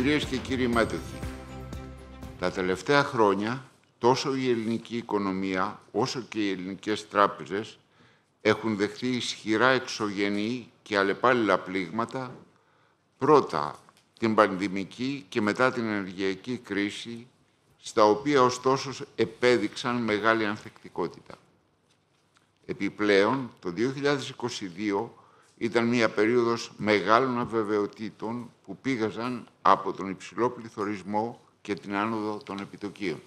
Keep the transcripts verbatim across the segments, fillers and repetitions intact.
Κυρίες και κύριοι μέτοχοι, τα τελευταία χρόνια τόσο η ελληνική οικονομία όσο και οι ελληνικές τράπεζες έχουν δεχθεί ισχυρά εξωγενή και αλλεπάλληλα πλήγματα, πρώτα την πανδημική και μετά την ενεργειακή κρίση, στα οποία ωστόσο επέδειξαν μεγάλη ανθεκτικότητα. Επιπλέον, το δύο χιλιάδες είκοσι δύο ήταν μια περίοδος μεγάλων αβεβαιοτήτων που πήγαζαν από τον υψηλό πληθωρισμό και την άνοδο των επιτοκίων.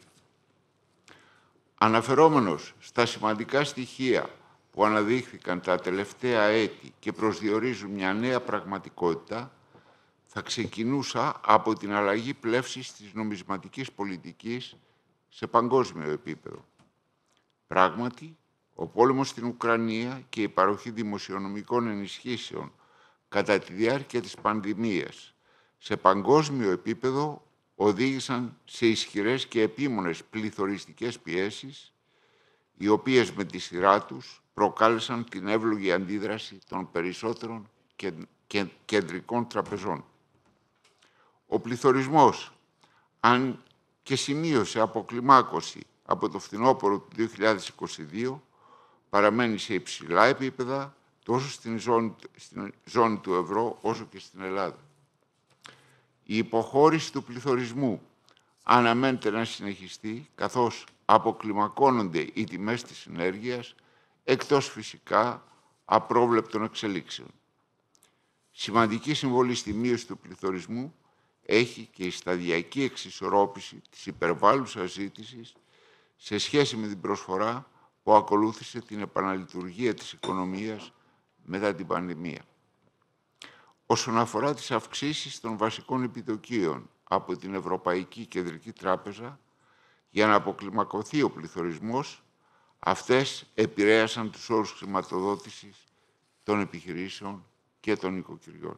Αναφερόμενος στα σημαντικά στοιχεία που αναδείχθηκαν τα τελευταία έτη και προσδιορίζουν μια νέα πραγματικότητα, θα ξεκινούσα από την αλλαγή πλεύσης της νομισματικής πολιτικής σε παγκόσμιο επίπεδο. Πράγματι, ο πόλεμος στην Ουκρανία και η παροχή δημοσιονομικών ενισχύσεων κατά τη διάρκεια της πανδημίας σε παγκόσμιο επίπεδο οδήγησαν σε ισχυρές και επίμονες πληθωριστικές πιέσεις, οι οποίες με τη σειρά τους προκάλεσαν την εύλογη αντίδραση των περισσότερων κεντρικών τραπεζών. Ο πληθωρισμός, αν και σημείωσε αποκλιμάκωση από το φθινόπωρο του δύο χιλιάδες είκοσι δύο, παραμένει σε υψηλά επίπεδα τόσο στην ζώνη, στην ζώνη του ευρώ όσο και στην Ελλάδα. Η υποχώρηση του πληθωρισμού αναμένεται να συνεχιστεί, καθώς αποκλιμακώνονται οι τιμές της ενέργειας, εκτός φυσικά απρόβλεπτων εξελίξεων. Σημαντική συμβολή στη μείωση του πληθωρισμού έχει και η σταδιακή εξισορρόπηση της υπερβάλλουσας ζήτησης σε σχέση με την προσφορά που ακολούθησε την επαναλειτουργία της οικονομίας μετά την πανδημία. Όσον αφορά τις αυξήσεις των βασικών επιτοκίων από την Ευρωπαϊκή Κεντρική Τράπεζα, για να αποκλιμακωθεί ο πληθωρισμός, αυτές επηρέασαν τους όρους χρηματοδότησης των επιχειρήσεων και των οικοκυριών.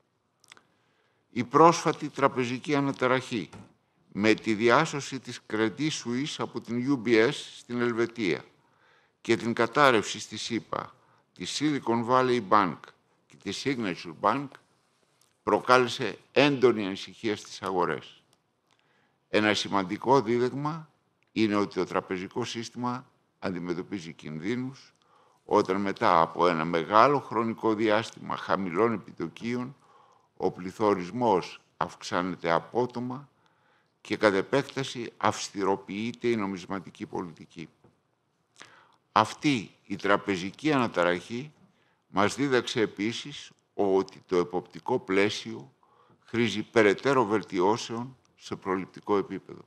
Η πρόσφατη τραπεζική αναταραχή με τη διάσωση της Credit Suisse από την γιου μπι ες στην Ελβετία και την κατάρρευση στη ΣΥΠΑ της Silicon Valley Bank και της Signature Bank προκάλεσε έντονη ανησυχία στις αγορές. Ένα σημαντικό δίδαγμα είναι ότι το τραπεζικό σύστημα αντιμετωπίζει κινδύνους όταν μετά από ένα μεγάλο χρονικό διάστημα χαμηλών επιτοκίων ο πληθωρισμός αυξάνεται απότομα και κατ' επέκταση αυστηροποιείται η νομισματική πολιτική. Αυτή η τραπεζική αναταραχή μας δίδαξε επίσης ότι το εποπτικό πλαίσιο χρήζει περαιτέρω βελτιώσεων σε προληπτικό επίπεδο.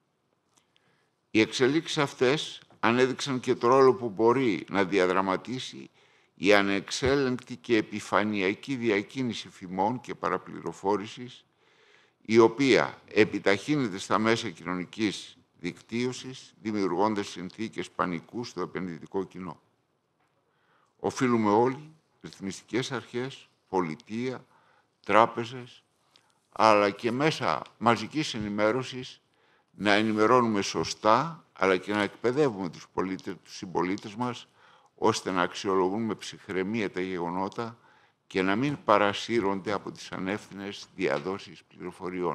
Οι εξελίξεις αυτές ανέδειξαν και το ρόλο που μπορεί να διαδραματίσει η ανεξέλεγκτη και επιφανειακή διακίνηση φημών και παραπληροφόρησης, η οποία επιταχύνεται στα μέσα κοινωνικής δικτύωσης, δημιουργώντας συνθήκες πανικού στο επενδυτικό κοινό. Οφείλουμε όλοι, ρυθμιστικές αρχές, πολιτεία, τράπεζες, αλλά και μέσα μαζικής ενημέρωσης, να ενημερώνουμε σωστά, αλλά και να εκπαιδεύουμε τους, πολίτες, τους συμπολίτες μας, ώστε να αξιολογούν με ψυχραιμία τα γεγονότα και να μην παρασύρονται από τις ανεύθυνες διαδόσεις πληροφοριών.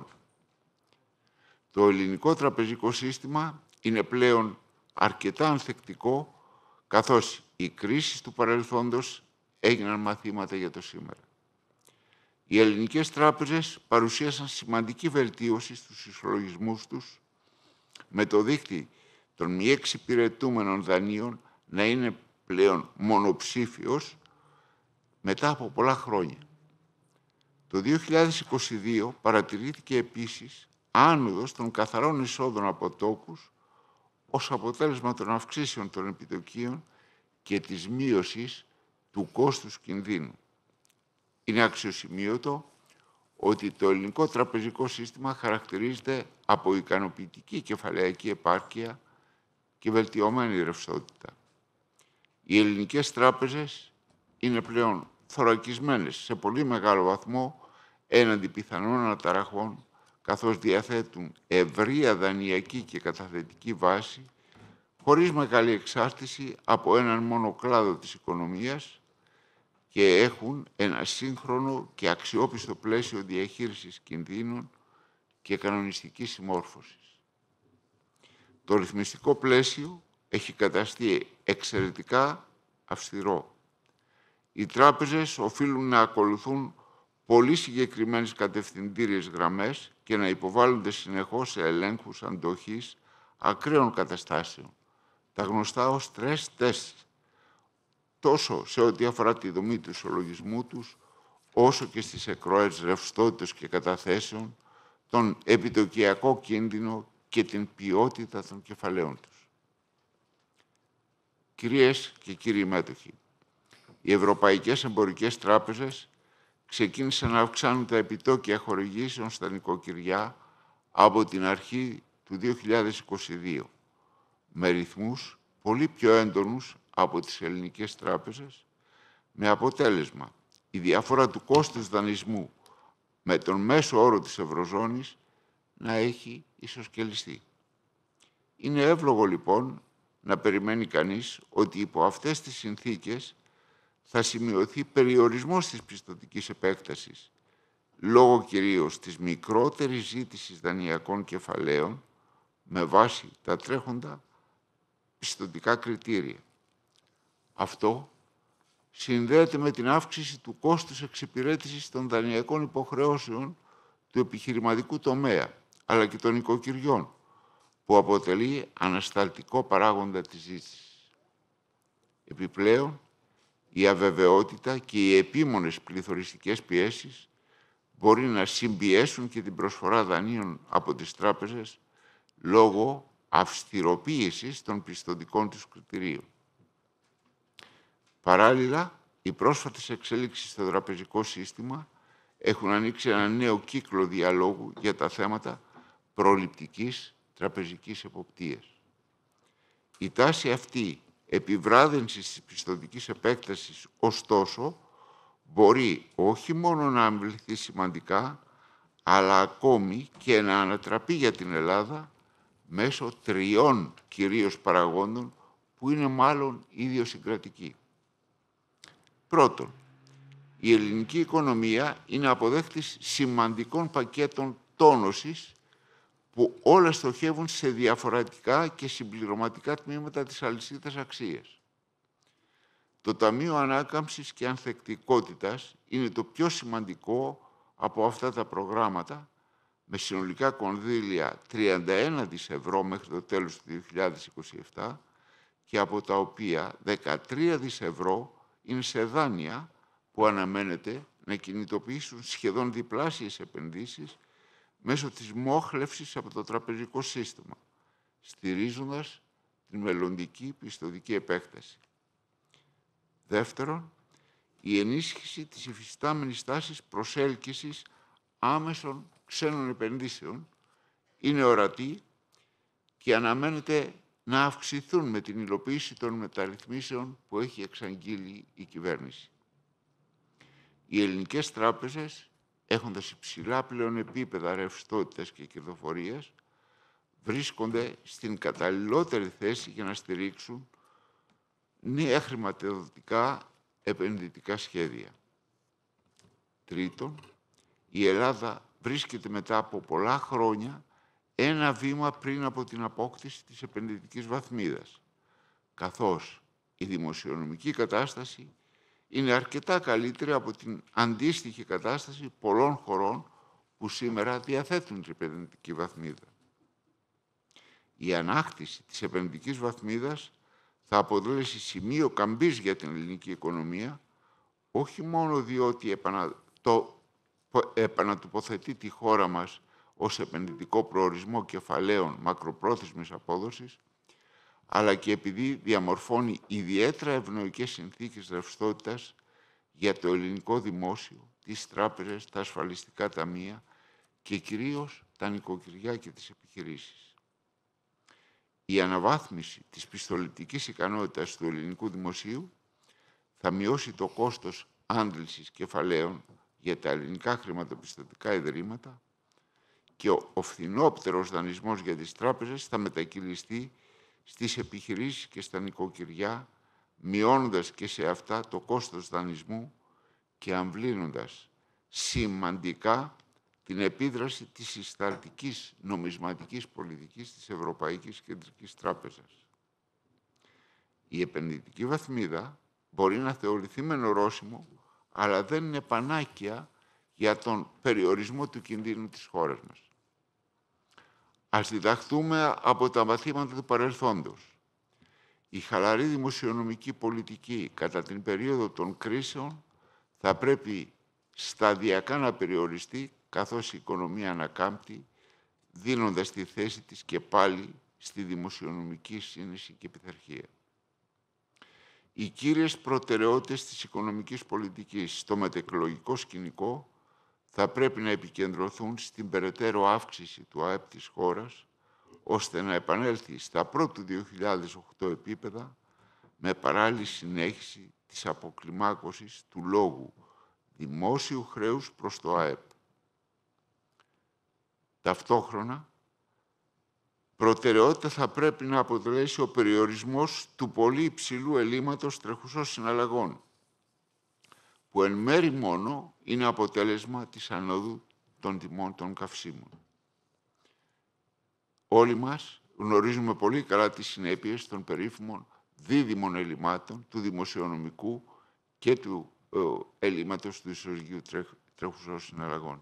Το ελληνικό τραπεζικό σύστημα είναι πλέον αρκετά ανθεκτικό, καθώς οι κρίσεις του παρελθόντος έγιναν μαθήματα για το σήμερα. Οι ελληνικές τράπεζες παρουσίασαν σημαντική βελτίωση στους ισολογισμούς τους, με το δείκτη των μη εξυπηρετούμενων δανείων να είναι πλέον μονοψήφιος μετά από πολλά χρόνια. Το δύο χιλιάδες είκοσι δύο παρατηρήθηκε επίσης άνοδος των καθαρών εισόδων από τόκους ως αποτέλεσμα των αυξήσεων των επιτοκίων και της μείωσης του κόστους κινδύνου. Είναι αξιοσημείωτο ότι το ελληνικό τραπεζικό σύστημα χαρακτηρίζεται από ικανοποιητική κεφαλαιακή επάρκεια και βελτιωμένη ρευστότητα. Οι ελληνικές τράπεζες είναι πλέον θωρακισμένες σε πολύ μεγάλο βαθμό έναντι πιθανών αναταραχών, καθώς διαθέτουν ευρεία δανειακή και καταθετική βάση, χωρίς μεγάλη εξάρτηση από έναν μόνο κλάδο της οικονομίας και έχουν ένα σύγχρονο και αξιόπιστο πλαίσιο διαχείρισης κινδύνων και κανονιστικής συμμόρφωσης. Το ρυθμιστικό πλαίσιο έχει καταστεί εξαιρετικά αυστηρό. Οι τράπεζες οφείλουν να ακολουθούν πολύ συγκεκριμένες κατευθυντήριες γραμμές και να υποβάλλονται συνεχώς σε ελέγχους αντοχής ακραίων καταστάσεων, τα γνωστά ως stress test, τόσο σε ό,τι αφορά τη δομή του ισολογισμού τους, όσο και στις εκροές ρευστότητας και καταθέσεων, τον επιτοκιακό κίνδυνο και την ποιότητα των κεφαλαίων τους. Κυρίες και κύριοι μέτοχοι, οι ευρωπαϊκές εμπορικές τράπεζες ξεκίνησαν να αυξάνουν τα επιτόκια χορηγήσεων στα νοικοκυριά από την αρχή του δύο χιλιάδες είκοσι δύο, με ρυθμούς πολύ πιο έντονους από τις ελληνικές τράπεζες, με αποτέλεσμα η διαφορά του κόστους δανεισμού με τον μέσο όρο της Ευρωζώνης να έχει ισοσκελιστεί. Είναι εύλογο, λοιπόν, να περιμένει κανείς ότι υπό αυτές τις συνθήκες θα σημειωθεί περιορισμός της πιστωτικής επέκτασης, λόγω κυρίως της μικρότερης ζήτησης δανειακών κεφαλαίων με βάση τα τρέχοντα πιστωτικά κριτήρια. Αυτό συνδέεται με την αύξηση του κόστους εξυπηρέτησης των δανειακών υποχρεώσεων του επιχειρηματικού τομέα, αλλά και των οικοκυριών, που αποτελεί ανασταλτικό παράγοντα της ζήτησης. Επιπλέον, η αβεβαιότητα και οι επίμονες πληθωριστικές πιέσεις μπορεί να συμπιέσουν και την προσφορά δανείων από τις τράπεζες λόγω αυστηροποίησης των πιστωτικών τους κριτηρίων. Παράλληλα, οι πρόσφατες εξέλιξεις στο τραπεζικό σύστημα έχουν ανοίξει ένα νέο κύκλο διαλόγου για τα θέματα προληπτικής τραπεζικής εποπτείας. Η τάση αυτή επιβράδυνσης της πιστωτικής επέκτασης, ωστόσο, μπορεί όχι μόνο να αμβληθεί σημαντικά, αλλά ακόμη και να ανατραπεί για την Ελλάδα μέσω τριών κυρίως παραγόντων που είναι μάλλον ιδιοσυγκρατικοί. Πρώτον, η ελληνική οικονομία είναι αποδέκτης σημαντικών πακέτων τόνωσης που όλα στοχεύουν σε διαφορετικά και συμπληρωματικά τμήματα της αλυσίδας αξίας. Το Ταμείο Ανάκαμψης και Ανθεκτικότητας είναι το πιο σημαντικό από αυτά τα προγράμματα, με συνολικά κονδύλια τριάντα ένα δισευρώ μέχρι το τέλος του δύο χιλιάδες είκοσι επτά και από τα οποία δεκατρία δισευρώ είναι σε δάνεια που αναμένεται να κινητοποιήσουν σχεδόν διπλάσιες επενδύσεις μέσω της μόχλευσης από το τραπεζικό σύστημα, στηρίζοντας την μελλοντική πιστωτική επέκταση. Δεύτερον, η ενίσχυση της υφιστάμενης τάσης προσέλκυσης άμεσων ξένων επενδύσεων είναι ορατή και αναμένεται να αυξηθούν με την υλοποίηση των μεταρρυθμίσεων που έχει εξαγγείλει η κυβέρνηση. Οι ελληνικές τράπεζες, έχοντας υψηλά πλέον επίπεδα ρευστότητας και κερδοφορίας, βρίσκονται στην καταλληλότερη θέση για να στηρίξουν νέα χρηματοδοτικά επενδυτικά σχέδια. Τρίτον, η Ελλάδα βρίσκεται μετά από πολλά χρόνια ένα βήμα πριν από την απόκτηση της επενδυτικής βαθμίδας, καθώς η δημοσιονομική κατάσταση είναι αρκετά καλύτερη από την αντίστοιχη κατάσταση πολλών χωρών που σήμερα διαθέτουν την επενδυτική βαθμίδα. Η ανάκτηση της επενδυτικής βαθμίδας θα αποτελέσει σημείο καμπής για την ελληνική οικονομία, όχι μόνο διότι επανα... το... επανατοποθετεί τη χώρα μας ως επενδυτικό προορισμό κεφαλαίων μακροπρόθεσμης απόδοσης, αλλά και επειδή διαμορφώνει ιδιαίτερα ευνοϊκές συνθήκες ρευστότητας για το ελληνικό δημόσιο, τις τράπεζες, τα ασφαλιστικά ταμεία και κυρίως τα νοικοκυριά και τις επιχειρήσεις. Η αναβάθμιση της πιστοληπτικής ικανότητας του ελληνικού δημοσίου θα μειώσει το κόστος άντλησης κεφαλαίων για τα ελληνικά χρηματοπιστωτικά ιδρύματα και ο, ο φθηνόπτερος δανεισμός για τις τράπεζες θα μετακυλιστεί στις επιχειρήσεις και στα νοικοκυριά, μειώνοντας και σε αυτά το κόστος δανεισμού και αμβλύνοντας σημαντικά την επίδραση της συσταλτικής νομισματικής πολιτικής της Ευρωπαϊκής Κεντρικής Τράπεζας. Η επενδυτική βαθμίδα μπορεί να θεωρηθεί μεν ορόσημο, αλλά δεν είναι πανάκια για τον περιορισμό του κινδύνου της χώρας μας. Ας διδαχθούμε από τα μαθήματα του παρελθόντος. Η χαλαρή δημοσιονομική πολιτική κατά την περίοδο των κρίσεων θα πρέπει σταδιακά να περιοριστεί, καθώς η οικονομία ανακάμπτει, δίνοντας τη θέση της και πάλι στη δημοσιονομική σύνεση και πειθαρχία. Οι κύριες προτεραιότητες της οικονομικής πολιτικής στο μετεκλογικό σκηνικό θα πρέπει να επικεντρωθούν στην περαιτέρω αύξηση του ΑΕΠ της χώρας, ώστε να επανέλθει στα πρώτου δύο χιλιάδες οκτώ επίπεδα, με παράλληλη συνέχιση της αποκλιμάκωσης του λόγου δημόσιου χρέους προς το ΑΕΠ. Ταυτόχρονα, προτεραιότητα θα πρέπει να αποτελέσει ο περιορισμός του πολύ υψηλού ελλείμματος τρεχουσών συναλλαγών, που εν μέρει μόνο είναι αποτέλεσμα της ανόδου των τιμών των καυσίμων. Όλοι μας γνωρίζουμε πολύ καλά τις συνέπειες των περίφημων δίδυμων ελλημάτων του δημοσιονομικού και του ε, ελλείμματος του ισοζυγίου τρέχ, τρέχουσων συναλλαγών.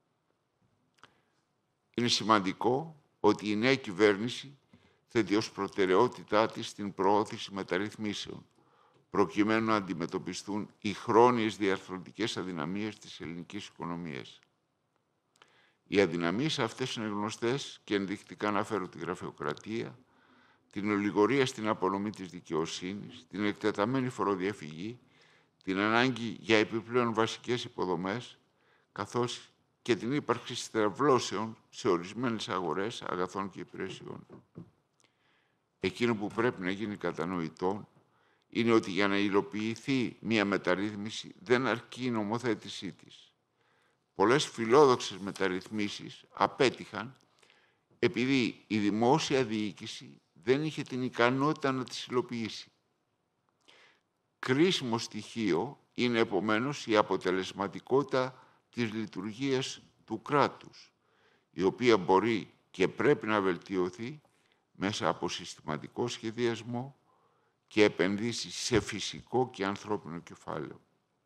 Είναι σημαντικό ότι η νέα κυβέρνηση θέτει ως προτεραιότητά της την προώθηση μεταρρυθμίσεων, προκειμένου να αντιμετωπιστούν οι χρόνιες διαρθρωτικές αδυναμίες της ελληνικής οικονομίας. Οι αδυναμίες αυτές είναι γνωστές και ενδεικτικά αναφέρουν τη γραφειοκρατία, την ολιγορία στην απονομή της δικαιοσύνης, την εκτεταμένη φοροδιαφυγή, την ανάγκη για επιπλέον βασικές υποδομές, καθώς και την ύπαρξη στρεβλώσεων σε ορισμένες αγορές αγαθών και υπηρεσιών. Εκείνο που πρέπει να γίνει κατανοητό είναι ότι για να υλοποιηθεί μία μεταρρύθμιση δεν αρκεί η νομοθέτησή της. Πολλές φιλόδοξες μεταρρυθμίσεις απέτυχαν επειδή η δημόσια διοίκηση δεν είχε την ικανότητα να τις υλοποιήσει. Κρίσιμο στοιχείο είναι επομένως η αποτελεσματικότητα της λειτουργίας του κράτους, η οποία μπορεί και πρέπει να βελτιωθεί μέσα από συστηματικό σχεδιασμό και επενδύσεις σε φυσικό και ανθρώπινο κεφάλαιο.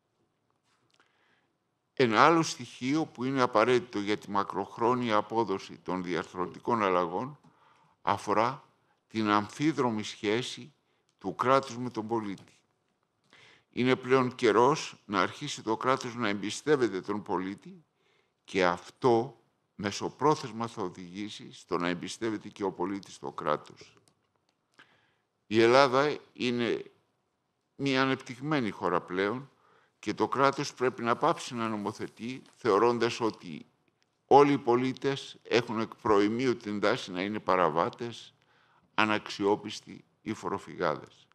Ένα άλλο στοιχείο που είναι απαραίτητο για τη μακροχρόνια απόδοση των διαρθρωτικών αλλαγών αφορά την αμφίδρομη σχέση του κράτους με τον πολίτη. Είναι πλέον καιρός να αρχίσει το κράτος να εμπιστεύεται τον πολίτη και αυτό μεσοπρόθεσμα θα οδηγήσει στο να εμπιστεύεται και ο πολίτης το κράτος. Η Ελλάδα είναι μια ανεπτυγμένη χώρα πλέον και το κράτος πρέπει να πάψει να νομοθετεί θεωρώντας ότι όλοι οι πολίτες έχουν εκ προημίου την τάση να είναι παραβάτες, αναξιόπιστοι ή φοροφυγάδες.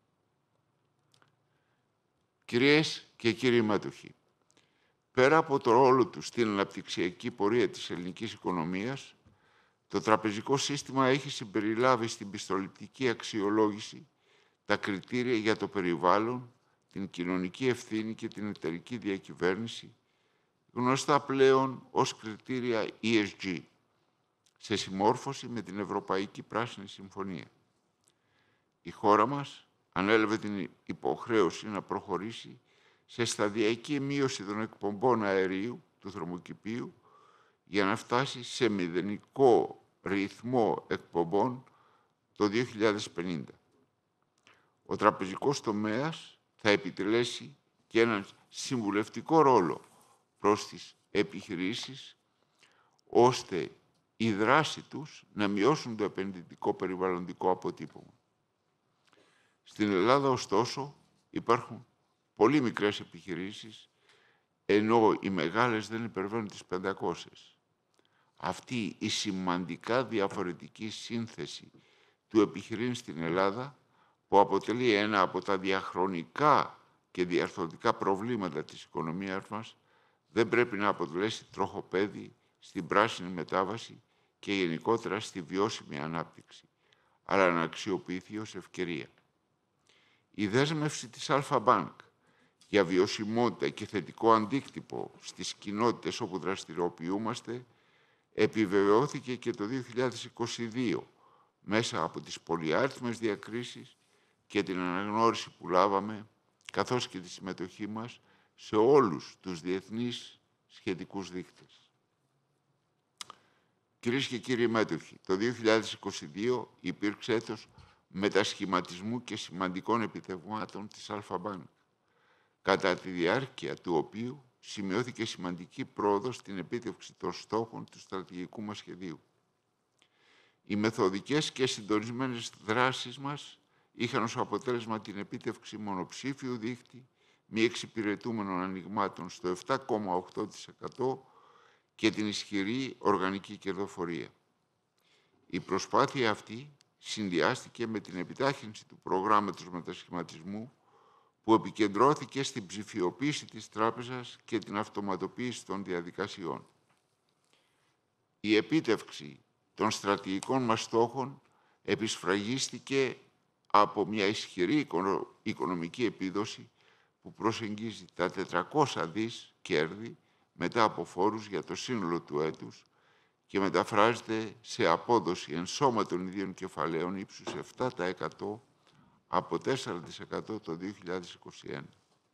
Κυρίες και κύριοι μέτοχοι, πέρα από το ρόλο του στην αναπτυξιακή πορεία της ελληνικής οικονομίας, το τραπεζικό σύστημα έχει συμπεριλάβει στην πιστοληπτική αξιολόγηση τα κριτήρια για το περιβάλλον, την κοινωνική ευθύνη και την εταιρική διακυβέρνηση, γνωστά πλέον ως κριτήρια ι ες τζι, σε συμμόρφωση με την Ευρωπαϊκή Πράσινη Συμφωνία. Η χώρα μας ανέλαβε την υποχρέωση να προχωρήσει σε σταδιακή μείωση των εκπομπών αερίου του θερμοκηπίου για να φτάσει σε μηδενικό ρυθμό εκπομπών το δύο χιλιάδες πενήντα. Ο τραπεζικός τομέας θα επιτελέσει και έναν συμβουλευτικό ρόλο προς τις επιχειρήσεις, ώστε η δράση τους να μειώσουν το επενδυτικό περιβαλλοντικό αποτύπωμα. Στην Ελλάδα, ωστόσο, υπάρχουν πολύ μικρές επιχειρήσεις, ενώ οι μεγάλες δεν υπερβαίνουν τις πεντακόσιες. Αυτή η σημαντικά διαφορετική σύνθεση του επιχειρήν στην Ελλάδα, που αποτελεί ένα από τα διαχρονικά και διαρθρωτικά προβλήματα της οικονομίας μας, δεν πρέπει να αποτελέσει τροχοπέδι στην πράσινη μετάβαση και γενικότερα στη βιώσιμη ανάπτυξη, αλλά να αξιοποιηθεί ως ευκαιρία. Η δέσμευση της Αλφα Μπάνκ για βιωσιμότητα και θετικό αντίκτυπο στις κοινότητες όπου δραστηριοποιούμαστε επιβεβαιώθηκε και το δύο χιλιάδες είκοσι δύο μέσα από τις πολυάριθμες διακρίσεις και την αναγνώριση που λάβαμε, καθώς και τη συμμετοχή μας σε όλους τους διεθνείς σχετικούς δείκτες. Κυρίες και κύριοι μέτοχοι, το δύο χιλιάδες είκοσι δύο υπήρξε έτος μετασχηματισμού και σημαντικών επιτευγμάτων της Αλφα-Bank, κατά τη διάρκεια του οποίου σημειώθηκε σημαντική πρόοδος στην επίτευξη των στόχων του στρατηγικού μας σχεδίου. Οι μεθοδικές και συντονισμένες δράσεις μας είχαν ως αποτέλεσμα την επίτευξη μονοψήφιου δείκτη μη εξυπηρετούμενων ανοιγμάτων στο επτά κόμμα οκτώ τοις εκατό και την ισχυρή οργανική κερδοφορία. Η προσπάθεια αυτή συνδυάστηκε με την επιτάχυνση του προγράμματος μετασχηματισμού που επικεντρώθηκε στην ψηφιοποίηση της τράπεζας και την αυτοματοποίηση των διαδικασιών. Η επίτευξη των στρατηγικών μας στόχων επισφραγίστηκε από μια ισχυρή οικονομική επίδοση που προσεγγίζει τα τετρακόσια δις κέρδη μετά από φόρους για το σύνολο του έτους και μεταφράζεται σε απόδοση ενσώματων ιδίων κεφαλαίων ύψους επτά τοις εκατό από τέσσερα τοις εκατό το δύο χιλιάδες είκοσι ένα.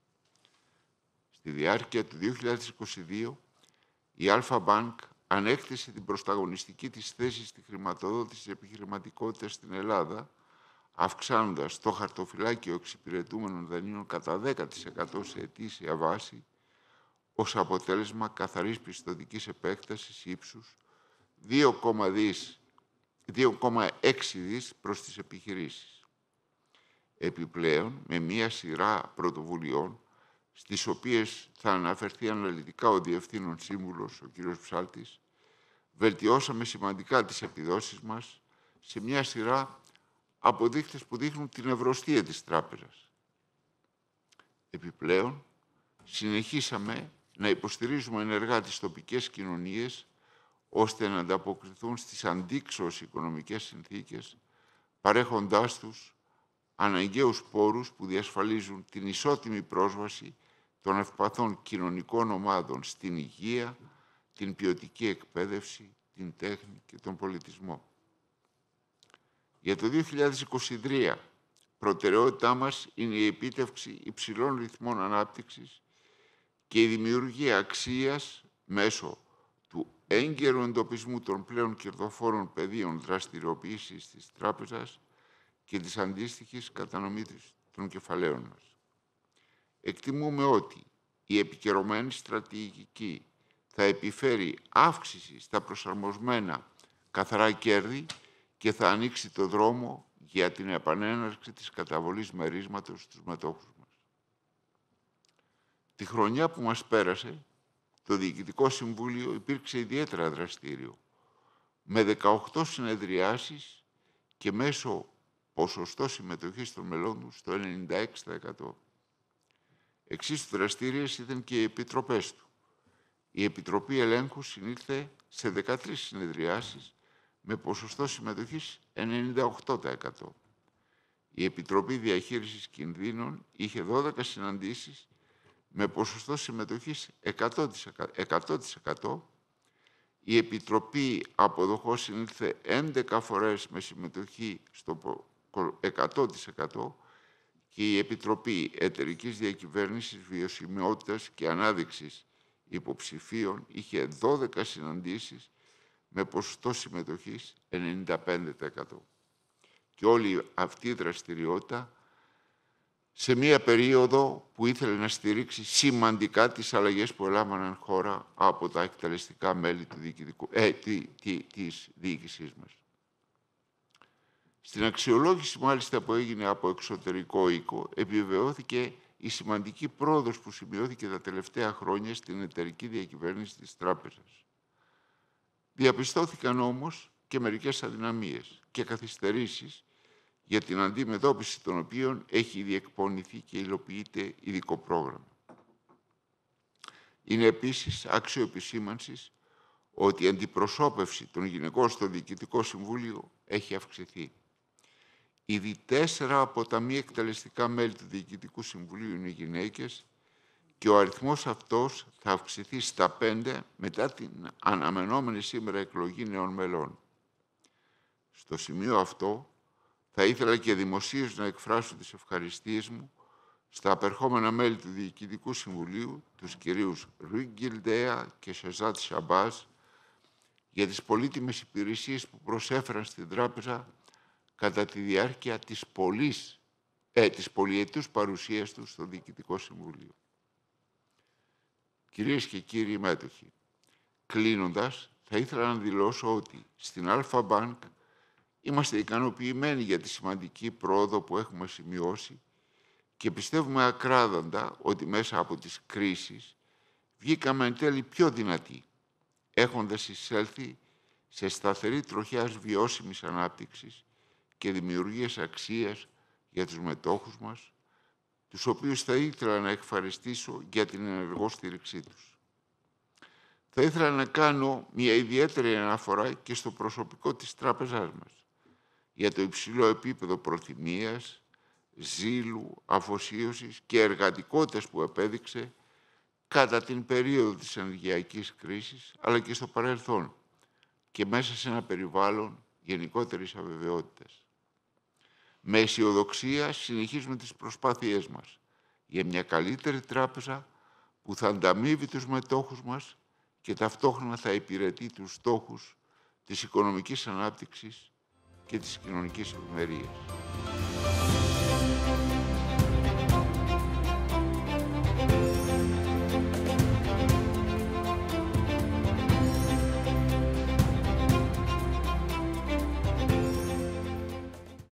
Στη διάρκεια του δύο χιλιάδες είκοσι δύο, η Αλφα-Bank ανέκτησε την πρωταγωνιστική της θέση στη χρηματοδότηση της επιχειρηματικότητας στην Ελλάδα, αυξάνοντας το χαρτοφυλάκιο εξυπηρετούμενων δανείων κατά δέκα τοις εκατό σε ετήσια βάση, ως αποτέλεσμα καθαρής πιστωτικής επέκτασης ύψους δύο κόμμα έξι δις προς τις επιχειρήσεις. Επιπλέον, με μία σειρά πρωτοβουλειών, στις οποίες θα αναφερθεί αναλυτικά ο Διευθύνων Σύμβουλος, ο κ. Ψάλτης, βελτιώσαμε σημαντικά τις επιδόσεις μας σε μία σειρά από δείκτες που δείχνουν την ευρωστία της τράπεζας. Επιπλέον, συνεχίσαμε να υποστηρίζουμε ενεργά τις τοπικές κοινωνίες, ώστε να ανταποκριθούν στις αντίξωες οικονομικές συνθήκες, παρέχοντάς τους αναγκαίους πόρους που διασφαλίζουν την ισότιμη πρόσβαση των ευπαθών κοινωνικών ομάδων στην υγεία, την ποιοτική εκπαίδευση, την τέχνη και τον πολιτισμό. Για το δύο χιλιάδες είκοσι τρία, προτεραιότητά μας είναι η επίτευξη υψηλών ρυθμών ανάπτυξης και η δημιουργία αξίας μέσω του έγκαιρου εντοπισμού των πλέον κερδοφόρων πεδίων δραστηριοποίησης της τράπεζας και της αντίστοιχης κατανομής των κεφαλαίων μας. Εκτιμούμε ότι η επικαιρωμένη στρατηγική θα επιφέρει αύξηση στα προσαρμοσμένα καθαρά κέρδη και θα ανοίξει το δρόμο για την επανέναρξη της καταβολής μερίσματος στους μετόχους μας. Τη χρονιά που μας πέρασε, το Διοικητικό Συμβούλιο υπήρξε ιδιαίτερα δραστήριο, με δεκαοκτώ συνεδριάσεις και μέσω ποσοστό συμμετοχής των μελών του στο ενενήντα έξι τοις εκατό. Εξίσου δραστήριες ήταν και οι επιτροπές του. Η Επιτροπή Ελέγχου συνήλθε σε δεκατρείς συνεδριάσεις με ποσοστό συμμετοχής ενενήντα οκτώ τοις εκατό. Η Επιτροπή Διαχείρισης Κινδύνων είχε δώδεκα συναντήσεις με ποσοστό συμμετοχής εκατό τοις εκατό. Η Επιτροπή Αποδοχών συνήλθε έντεκα φορές με συμμετοχή στο εκατό τοις εκατό και η Επιτροπή Εταιρικής Διακυβέρνησης, Βιωσιμότητας και Ανάδειξης Υποψηφίων είχε δώδεκα συναντήσεις με ποσοστό συμμετοχής ενενήντα πέντε τοις εκατό. Και όλη αυτή η δραστηριότητα σε μία περίοδο που ήθελε να στηρίξει σημαντικά τις αλλαγές που έλαβαν χώρα από τα εκτελεστικά μέλη του διοικητικού, ε, τη, τη, της διοίκησής μας. Στην αξιολόγηση, μάλιστα, που έγινε από εξωτερικό οίκο, επιβεβαιώθηκε η σημαντική πρόοδος που σημειώθηκε τα τελευταία χρόνια στην εταιρική διακυβέρνηση της τράπεζας. Διαπιστώθηκαν όμως και μερικές αδυναμίες και καθυστερήσεις για την αντιμετώπιση των οποίων έχει ήδη εκπονηθεί και υλοποιείται ειδικό πρόγραμμα. Είναι επίσης άξιο επισήμανσης ότι η αντιπροσώπευση των γυναικών στο Διοικητικό Συμβούλιο έχει αυξηθεί. Ήδη τέσσερα από τα μη εκτελεστικά μέλη του Διοικητικού Συμβουλίου είναι γυναίκες και ο αριθμός αυτός θα αυξηθεί στα πέντε μετά την αναμενόμενη σήμερα εκλογή νέων μελών. Στο σημείο αυτό θα ήθελα και δημοσίως να εκφράσω τις ευχαριστίες μου στα απερχόμενα μέλη του Διοικητικού Συμβουλίου, τους κυρίους Ριγκιλντέα και Σεζάτ Σαμπάζ, για τις πολύτιμες υπηρεσίες που προσέφεραν στην τράπεζα κατά τη διάρκεια της, πολύς, ε, της πολυετούς παρουσίας τους στο Διοικητικό Συμβούλιο. Κυρίες και κύριοι μέτοχοι, κλείνοντας, θα ήθελα να δηλώσω ότι στην Αλφα Bank είμαστε ικανοποιημένοι για τη σημαντική πρόοδο που έχουμε σημειώσει και πιστεύουμε ακράδαντα ότι μέσα από τις κρίσεις βγήκαμε εν τέλει πιο δυνατοί, έχοντας εισέλθει σε σταθερή τροχιά βιώσιμης ανάπτυξης και δημιουργίας αξίας για τους μετόχους μας, τους οποίους θα ήθελα να ευχαριστήσω για την ενεργό στήριξή τους. Θα ήθελα να κάνω μια ιδιαίτερη αναφορά και στο προσωπικό της τράπεζάς μας, για το υψηλό επίπεδο προθυμίας, ζήλου, αφοσίωσης και εργατικότητας που επέδειξε κατά την περίοδο της ενεργειακής κρίσης, αλλά και στο παρελθόν και μέσα σε ένα περιβάλλον γενικότερης αβεβαιότητας. Με αισιοδοξία συνεχίζουμε τις προσπάθειές μας για μια καλύτερη τράπεζα που θα ανταμείβει τους μετόχους μας και ταυτόχρονα θα υπηρετεί τους στόχους της οικονομικής ανάπτυξης και της κοινωνικής ευημερίας.